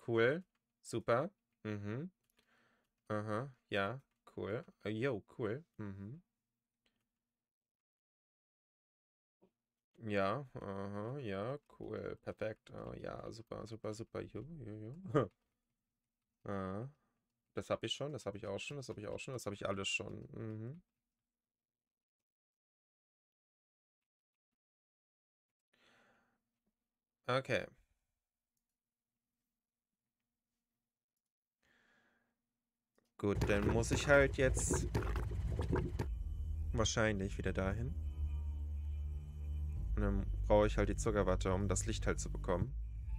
cool. Super. Mhm. Aha, ja, cool. Jo, cool. Mhm. Ja, aha, ja, cool. Perfekt. Oh, ja, super, super, super. Jo, jo, jo. Ah, das habe ich schon, das habe ich auch schon, das habe ich auch schon, das habe ich alles schon. Mhm. Okay. Gut, dann muss ich halt jetzt wahrscheinlich wieder dahin. Und dann brauche ich halt die Zuckerwatte, um das Licht halt zu bekommen.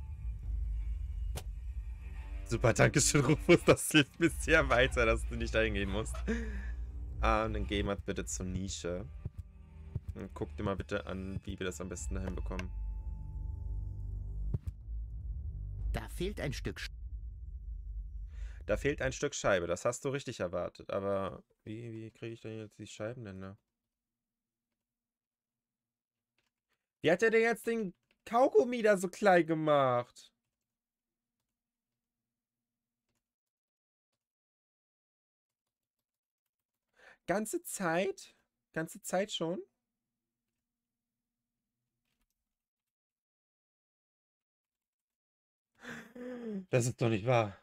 Super, danke schön, Rufus. Das hilft mir sehr weiter, dass du nicht dahin gehen musst. Und dann gehen wir bitte zur Nische. Und guck dir mal bitte an, wie wir das am besten dahin bekommen. Da fehlt ein Stück. Da fehlt ein Stück Scheibe. Das hast du richtig erwartet. Aber wie kriege ich denn jetzt die Scheiben denn da? Wie hat er denn jetzt den Kaugummi da so klein gemacht? Ganze Zeit? Ganze Zeit schon? Das ist doch nicht wahr.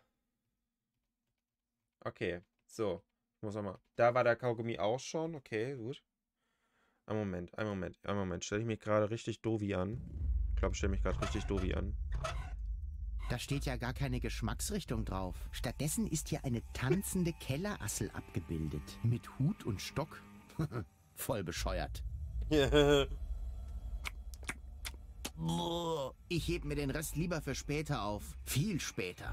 Okay, so. Ich muss nochmal. Da war der Kaugummi auch schon. Okay, gut. Ein Moment, ein Moment, ein Moment. Stelle ich mich gerade richtig doofi an? Ich glaube, ich stelle mich gerade richtig doofi an. Da steht ja gar keine Geschmacksrichtung drauf. Stattdessen ist hier eine tanzende Kellerassel abgebildet. Mit Hut und Stock. Voll bescheuert. Ich heb mir den Rest lieber für später auf. Viel später.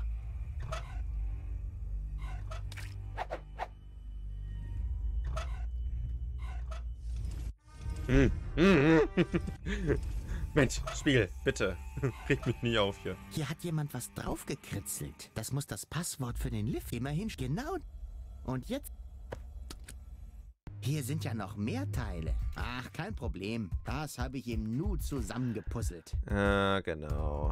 Mensch, Spiegel, bitte. Reg mich nie auf hier. Hier hat jemand was draufgekritzelt. Das muss das Passwort für den Lift immerhin. Genau. Und jetzt... Hier sind ja noch mehr Teile. Ach, kein Problem. Das habe ich im Nu zusammengepuzzelt. Ah, genau.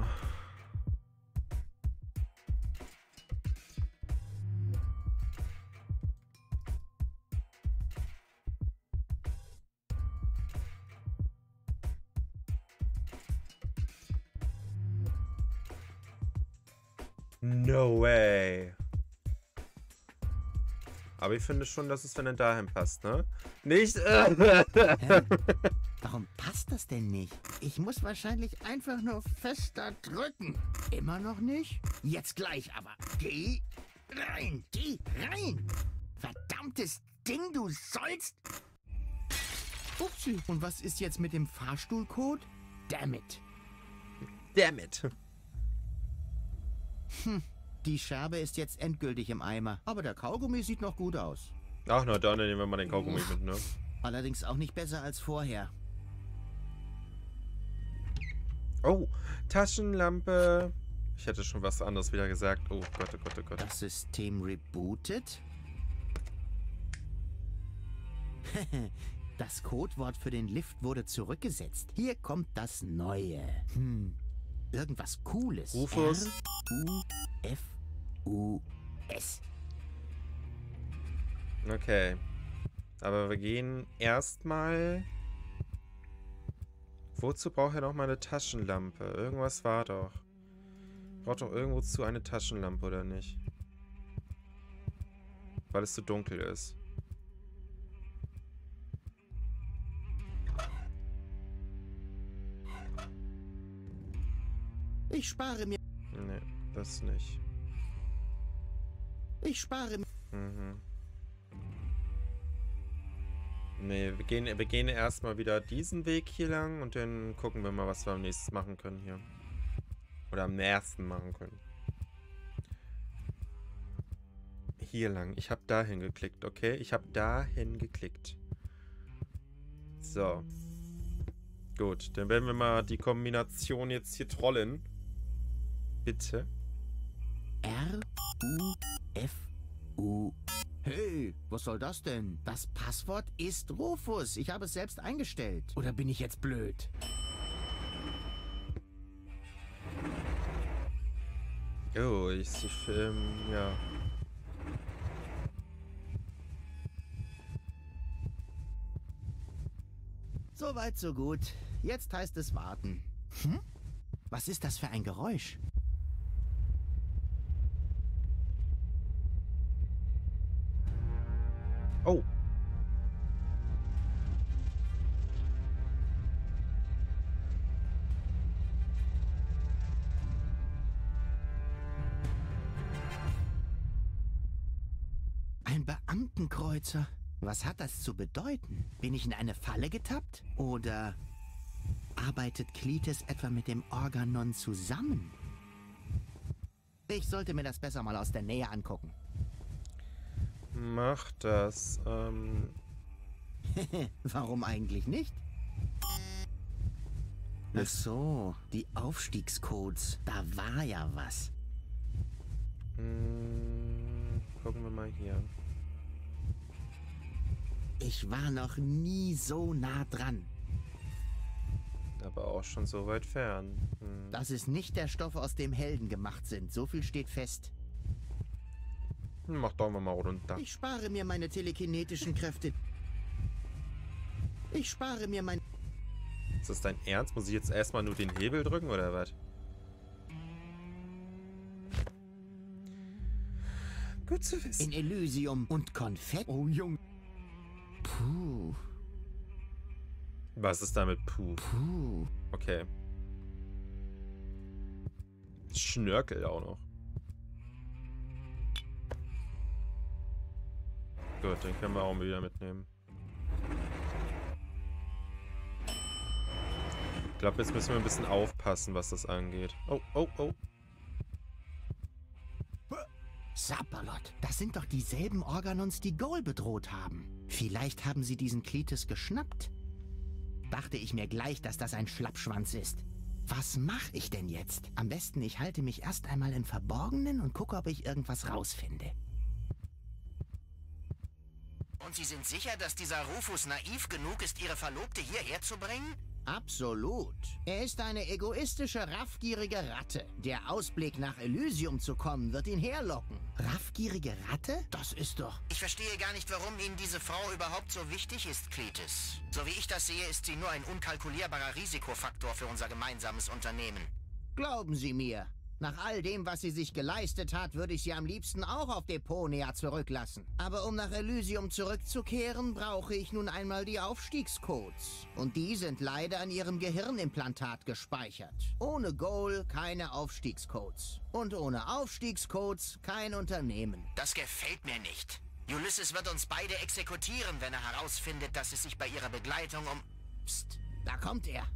No way. Aber ich finde schon, dass es, wenn er dahin passt, ne? Nicht. Warum passt das denn nicht? Ich muss wahrscheinlich einfach nur fester drücken. Immer noch nicht? Jetzt gleich aber. Geh rein. Geh rein. Verdammtes Ding, du sollst... Upsi. Und was ist jetzt mit dem Fahrstuhlcode? Damn it. Damn it. Die Scherbe ist jetzt endgültig im Eimer. Aber der Kaugummi sieht noch gut aus. Ach, na dann nehmen wir mal den Kaugummi mit, ne? Allerdings auch nicht besser als vorher. Oh, Taschenlampe. Ich hätte schon was anderes wieder gesagt. Oh Gott, oh Gott, oh Gott. Das System rebootet. Das Codewort für den Lift wurde zurückgesetzt. Hier kommt das Neue. Irgendwas Cooles. Rufus. R-U-F-U-S. Okay. Aber wir gehen erstmal... Wozu braucht er noch mal eine Taschenlampe? Irgendwas war doch. Braucht doch irgendwo zu eine Taschenlampe, oder nicht? Weil es zu dunkel ist. Ich spare mir. Nee, das nicht. Ich spare mir. Mhm. Nee, wir gehen erstmal wieder diesen Weg hier lang und dann gucken wir mal, was wir am nächsten machen können hier. Oder am nächsten machen können. Hier lang. Ich habe dahin geklickt, okay? Ich habe dahin geklickt. So. Gut, dann werden wir mal die Kombination jetzt hier trollen. Bitte. R-U-F-U. Hey, was soll das denn? Das Passwort ist Rufus. Ich habe es selbst eingestellt. Oder bin ich jetzt blöd? Oh, ja. Soweit, so gut. Jetzt heißt es warten. Hm? Was ist das für ein Geräusch? Oh. Ein Beamtenkreuzer. Was hat das zu bedeuten? Bin ich in eine Falle getappt? Oder arbeitet Kletis etwa mit dem Organon zusammen? Ich sollte mir das besser mal aus der Nähe angucken. Mach das. Warum eigentlich nicht? Ach so, die Aufstiegscodes. Da war ja was. Gucken wir mal hier. Ich war noch nie so nah dran. Aber auch schon so weit fern. Das ist nicht der Stoff, aus dem Helden gemacht sind. So viel steht fest. Mach doch mal runter. Ich spare mir meine telekinetischen Kräfte. Ich spare mir mein... Ist das dein Ernst? Muss ich jetzt erstmal nur den Hebel drücken oder was? Gut zu wissen. In Elysium und Konfetti. Oh, Junge. Puh. Was ist damit Puh? Puh. Okay. Schnörkel auch noch. Gut, den können wir auch wieder mitnehmen. Ich glaube, jetzt müssen wir ein bisschen aufpassen, was das angeht. Oh, oh, oh. Sapperlot, das sind doch dieselben Organons, die Goal bedroht haben. Vielleicht haben sie diesen Kletis geschnappt. Dachte ich mir gleich, dass das ein Schlappschwanz ist. Was mache ich denn jetzt? Am besten, ich halte mich erst einmal im Verborgenen und gucke, ob ich irgendwas rausfinde. Und Sie sind sicher, dass dieser Rufus naiv genug ist, Ihre Verlobte hierher zu bringen? Absolut. Er ist eine egoistische, raffgierige Ratte. Der Ausblick, nach Elysium zu kommen, wird ihn herlocken. Raffgierige Ratte? Das ist doch... Ich verstehe gar nicht, warum Ihnen diese Frau überhaupt so wichtig ist, Kletis. So wie ich das sehe, ist sie nur ein unkalkulierbarer Risikofaktor für unser gemeinsames Unternehmen. Glauben Sie mir. Nach all dem, was sie sich geleistet hat, würde ich sie am liebsten auch auf Deponia zurücklassen. Aber um nach Elysium zurückzukehren, brauche ich nun einmal die Aufstiegscodes. Und die sind leider an ihrem Gehirnimplantat gespeichert. Ohne Goal keine Aufstiegscodes. Und ohne Aufstiegscodes kein Unternehmen. Das gefällt mir nicht. Ulysses wird uns beide exekutieren, wenn er herausfindet, dass es sich bei ihrer Begleitung um... Psst, da kommt er.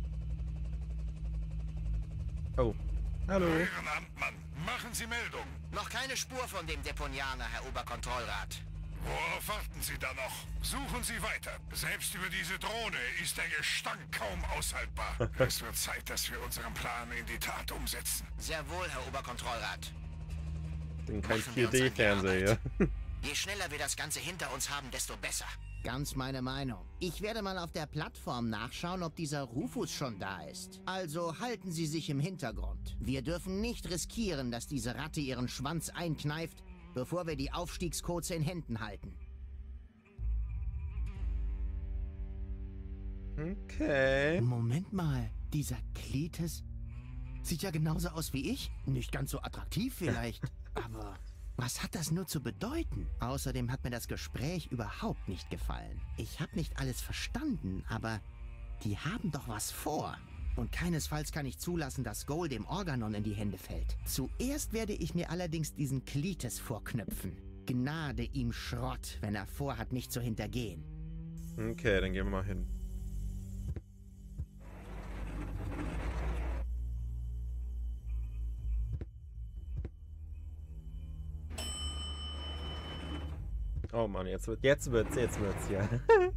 Oh. Hallo. Herren Amtmann, machen Sie Meldung. Noch keine Spur von dem Deponianer, Herr Oberkontrollrat. Worauf warten Sie da noch? Suchen Sie weiter. Selbst über diese Drohne ist der Gestank kaum aushaltbar. Es wird Zeit, dass wir unseren Plan in die Tat umsetzen. Sehr wohl, Herr Oberkontrollrat. Bin kein Machen wir uns an die 4D-Fernseher. Je schneller wir das Ganze hinter uns haben, desto besser. Ganz meine Meinung. Ich werde mal auf der Plattform nachschauen, ob dieser Rufus schon da ist. Also halten Sie sich im Hintergrund. Wir dürfen nicht riskieren, dass diese Ratte ihren Schwanz einkneift, bevor wir die Aufstiegscodes in Händen halten. Okay. Moment mal, dieser Kletis sieht ja genauso aus wie ich. Nicht ganz so attraktiv vielleicht, aber... Was hat das nur zu bedeuten? Außerdem hat mir das Gespräch überhaupt nicht gefallen. Ich habe nicht alles verstanden, aber die haben doch was vor. Und keinesfalls kann ich zulassen, dass Goal dem Organon in die Hände fällt. Zuerst werde ich mir allerdings diesen Kletis vorknöpfen. Gnade ihm Schrott, wenn er vorhat, mich zu hintergehen. Okay, dann gehen wir mal hin. Oh Mann, jetzt wird's, ja.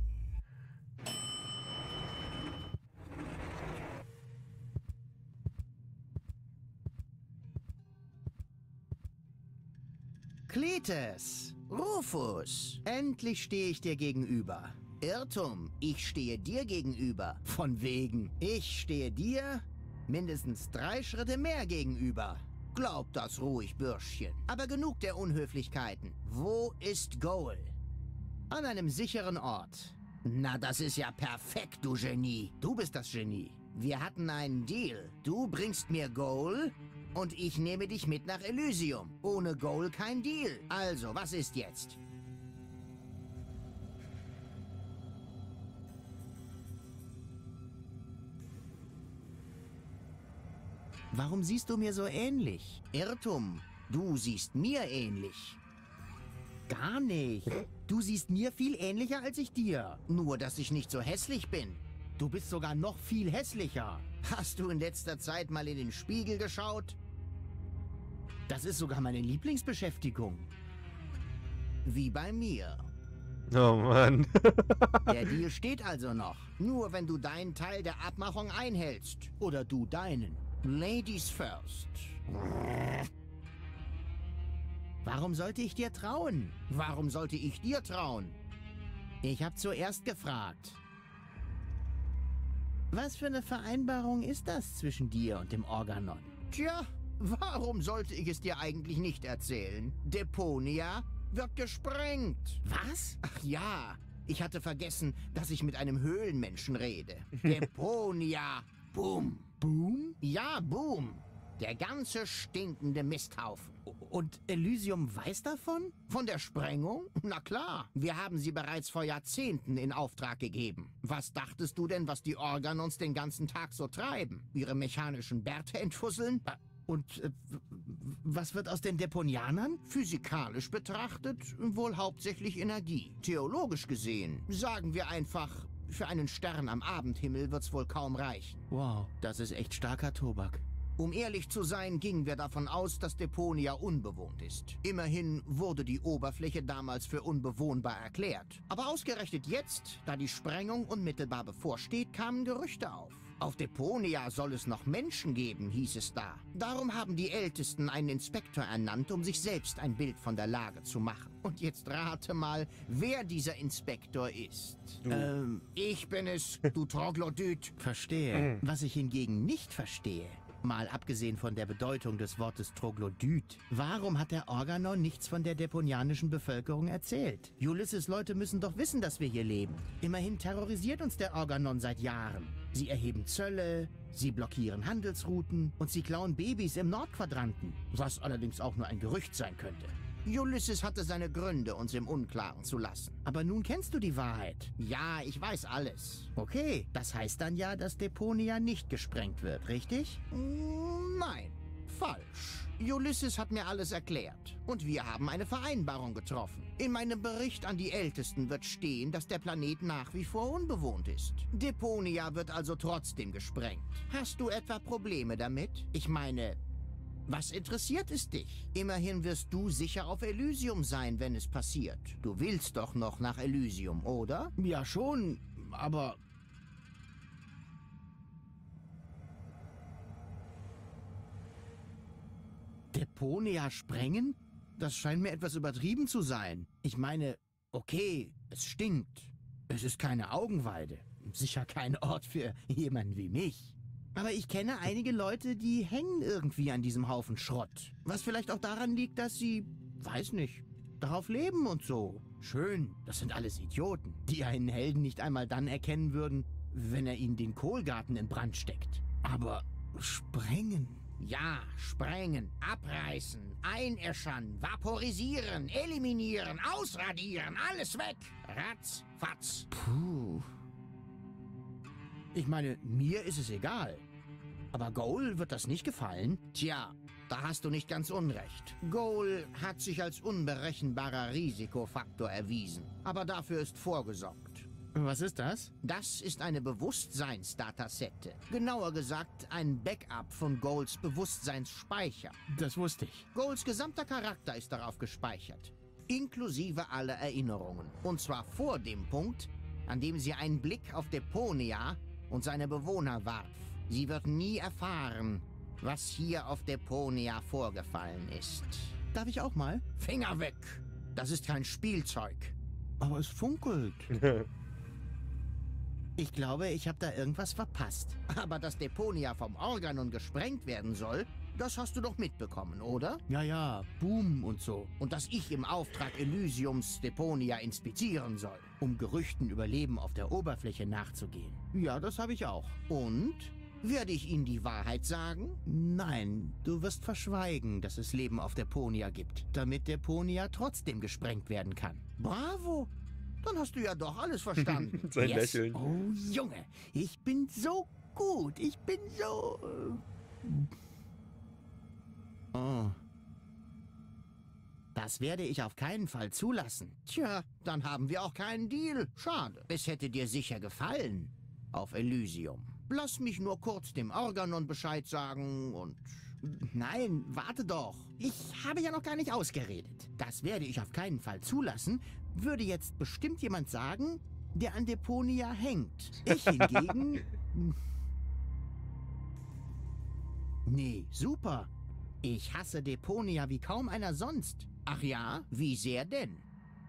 Kletis, Rufus, endlich stehe ich dir gegenüber. Irrtum, ich stehe dir gegenüber. Von wegen, ich stehe dir mindestens 3 Schritte mehr gegenüber. Glaub das ruhig, Bürschchen. Aber genug der Unhöflichkeiten. Wo ist Goal? An einem sicheren Ort. Na, das ist ja perfekt, du Genie. Du bist das Genie. Wir hatten einen Deal. Du bringst mir Goal und ich nehme dich mit nach Elysium. Ohne Goal kein Deal. Also, was ist jetzt? Warum siehst du mir so ähnlich? Irrtum. Du siehst mir ähnlich. Gar nicht. Du siehst mir viel ähnlicher als ich dir. Nur, dass ich nicht so hässlich bin. Du bist sogar noch viel hässlicher. Hast du in letzter Zeit mal in den Spiegel geschaut? Das ist sogar meine Lieblingsbeschäftigung. Wie bei mir. Oh Mann. Der Deal steht also noch. Nur wenn du deinen Teil der Abmachung einhältst. Oder du deinen. Ladies first. Warum sollte ich dir trauen? Warum sollte ich dir trauen? Ich habe zuerst gefragt. Was für eine Vereinbarung ist das zwischen dir und dem Organon? Tja, warum sollte ich es dir eigentlich nicht erzählen? Deponia wird gesprengt. Was? Ach ja, ich hatte vergessen, dass ich mit einem Höhlenmenschen rede. Deponia. Boom. Boom? Ja, Boom. Der ganze stinkende Misthaufen. Und Elysium weiß davon? Von der Sprengung? Na klar. Wir haben sie bereits vor Jahrzehnten in Auftrag gegeben. Was dachtest du denn, was die Organons den ganzen Tag so treiben? Ihre mechanischen Bärte entfusseln? Und was wird aus den Deponianern? Physikalisch betrachtet wohl hauptsächlich Energie. Theologisch gesehen sagen wir einfach, für einen Stern am Abendhimmel wird's wohl kaum reichen. Wow, das ist echt starker Tobak. Um ehrlich zu sein, gingen wir davon aus, dass Deponia unbewohnt ist. Immerhin wurde die Oberfläche damals für unbewohnbar erklärt. Aber ausgerechnet jetzt, da die Sprengung unmittelbar bevorsteht, kamen Gerüchte auf. Auf Deponia soll es noch Menschen geben, hieß es da. Darum haben die Ältesten einen Inspektor ernannt, um sich selbst ein Bild von der Lage zu machen. Und jetzt rate mal, wer dieser Inspektor ist. Ich bin es, du Troglodyt. Verstehe. Was ich hingegen nicht verstehe, mal abgesehen von der Bedeutung des Wortes Troglodyt, warum hat der Organon nichts von der deponianischen Bevölkerung erzählt? Ulysses Leute müssen doch wissen, dass wir hier leben. Immerhin terrorisiert uns der Organon seit Jahren. Sie erheben Zölle, sie blockieren Handelsrouten und sie klauen Babys im Nordquadranten, was allerdings auch nur ein Gerücht sein könnte. Ulysses hatte seine Gründe, uns im Unklaren zu lassen. Aber nun kennst du die Wahrheit. Ja, ich weiß alles. Okay, das heißt dann ja, dass Deponia nicht gesprengt wird, richtig? Nein, falsch. Ulysses hat mir alles erklärt. Und wir haben eine Vereinbarung getroffen. In meinem Bericht an die Ältesten wird stehen, dass der Planet nach wie vor unbewohnt ist. Deponia wird also trotzdem gesprengt. Hast du etwa Probleme damit? Ich meine, was interessiert es dich? Immerhin wirst du sicher auf Elysium sein, wenn es passiert. Du willst doch noch nach Elysium, oder? Ja schon, aber... Deponia sprengen? Das scheint mir etwas übertrieben zu sein. Ich meine, okay, es stinkt. Es ist keine Augenweide. Sicher kein Ort für jemanden wie mich. Aber ich kenne einige Leute, die hängen irgendwie an diesem Haufen Schrott. Was vielleicht auch daran liegt, dass sie, weiß nicht, darauf leben und so. Schön, das sind alles Idioten, die einen Helden nicht einmal dann erkennen würden, wenn er ihnen den Kohlgarten in Brand steckt. Aber sprengen? Ja, sprengen, abreißen, einäschern, vaporisieren, eliminieren, ausradieren, alles weg. Ratz, fatz. Puh. Ich meine, mir ist es egal. Aber Goal wird das nicht gefallen? Tja, da hast du nicht ganz unrecht. Goal hat sich als unberechenbarer Risikofaktor erwiesen. Aber dafür ist vorgesorgt. Was ist das? Das ist eine Bewusstseinsdatasette. Genauer gesagt, ein Backup von Goals Bewusstseinsspeicher. Das wusste ich. Goals gesamter Charakter ist darauf gespeichert. Inklusive aller Erinnerungen. Und zwar vor dem Punkt, an dem sie einen Blick auf Deponia und seine Bewohner warf. Sie wird nie erfahren, was hier auf Deponia vorgefallen ist. Darf ich auch mal? Finger weg! Das ist kein Spielzeug. Aber es funkelt. Ich glaube, ich habe da irgendwas verpasst. Aber dass Deponia vom Organon gesprengt werden soll, Das hast du doch mitbekommen, oder? Ja, Boom und so. Und dass ich im Auftrag Elysiums Deponia inspizieren soll, um Gerüchten über Leben auf der Oberfläche nachzugehen. Ja, das habe ich auch. Und? Werde ich Ihnen die Wahrheit sagen? Nein, du wirst verschweigen, dass es Leben auf Deponia gibt, damit Deponia trotzdem gesprengt werden kann. Bravo! Dann hast du ja doch alles verstanden. Sein Lächeln. Oh, Junge, ich bin so gut. Ich bin so... Oh. Das werde ich auf keinen Fall zulassen. Tja, dann haben wir auch keinen Deal. Schade. Es hätte dir sicher gefallen. Auf Elysium. Lass mich nur kurz dem Organon Bescheid sagen und... Nein, warte doch. Ich habe ja noch gar nicht ausgeredet. Das werde ich auf keinen Fall zulassen, würde jetzt bestimmt jemand sagen, der an Deponia hängt. Ich hingegen... Nee, super. Ich hasse Deponia wie kaum einer sonst. Ach ja, wie sehr denn?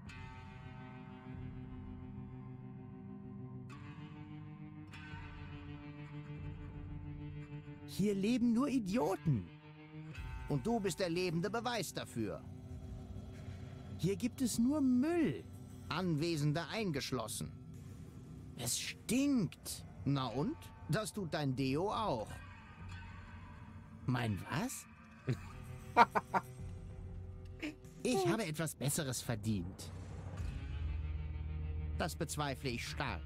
Hier leben nur Idioten. Und du bist der lebende Beweis dafür. Hier gibt es nur Müll. Anwesende eingeschlossen. Es stinkt. Na und? Das tut dein Deo auch. Mein was? Ich habe etwas Besseres verdient. Das bezweifle ich stark.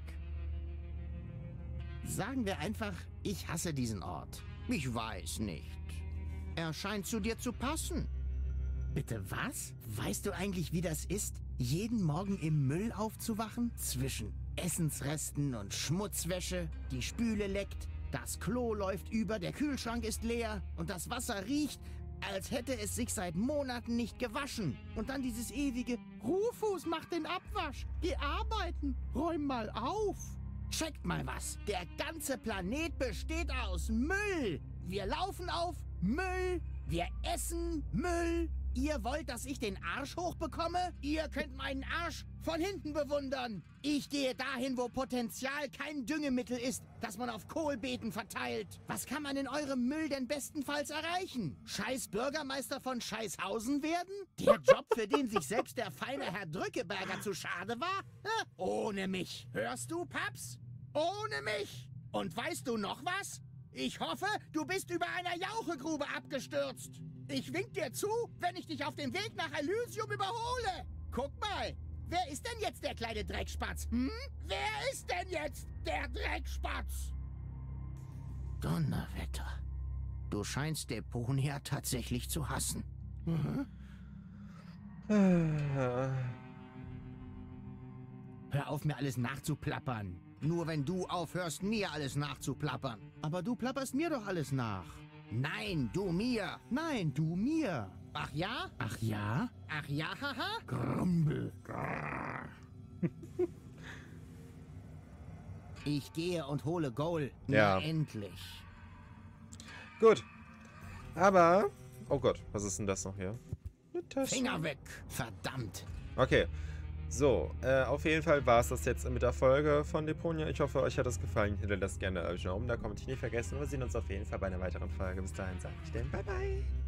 Sagen wir einfach, ich hasse diesen Ort. Ich weiß nicht. Er scheint zu dir zu passen. Bitte was? Weißt du eigentlich, wie das ist, jeden Morgen im Müll aufzuwachen? Zwischen Essensresten und Schmutzwäsche, die Spüle leckt, das Klo läuft über, der Kühlschrank ist leer und das Wasser riecht, als hätte es sich seit Monaten nicht gewaschen. Und dann dieses ewige Rufus, mach den Abwasch, geh arbeiten, räum mal auf. Checkt mal was. Der ganze Planet besteht aus Müll. Wir laufen auf Müll. Wir essen Müll. Ihr wollt, dass ich den Arsch hochbekomme? Ihr könnt meinen Arsch von hinten bewundern. Ich gehe dahin, wo Potenzial kein Düngemittel ist, das man auf Kohlbeeten verteilt. Was kann man in eurem Müll denn bestenfalls erreichen? Scheiß Bürgermeister von Scheißhausen werden? Der Job, für den sich selbst der feine Herr Drückeberger zu schade war? Ohne mich. Hörst du, Paps? Ohne mich. Und weißt du noch was? Ich hoffe, du bist über einer Jauchegrube abgestürzt. Ich wink dir zu, wenn ich dich auf dem Weg nach Elysium überhole. Guck mal, wer ist denn jetzt der kleine Dreckspatz? Wer ist denn jetzt der Dreckspatz? Donnerwetter. Du scheinst Deponia tatsächlich zu hassen. Hör auf, mir alles nachzuplappern. Nur wenn du aufhörst, mir alles nachzuplappern. Aber du plapperst mir doch alles nach. Nein, du mir. Nein, du mir. Ach ja? Ach ja? Ach ja, haha? Grumbel. Ich gehe und hole Goal. Ja. Na, endlich. Gut. Aber... Oh Gott, was ist denn das noch hier? Eine Tasche. Finger weg. Verdammt. Okay. So, auf jeden Fall war es das jetzt mit der Folge von Deponia. Ich hoffe, euch hat es gefallen. Hinterlasst gerne euch einen Daumen da, Kommentar nicht vergessen. Wir sehen uns auf jeden Fall bei einer weiteren Folge. Bis dahin sage ich dann bye bye.